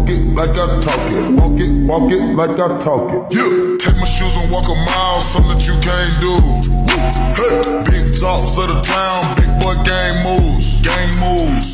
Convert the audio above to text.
walk it like I talk it. Walk it like I talk it. Yeah, take my shoes and walk a mile, something that you can't do. Woo. Hey, big talks of the town, big boy gang moves.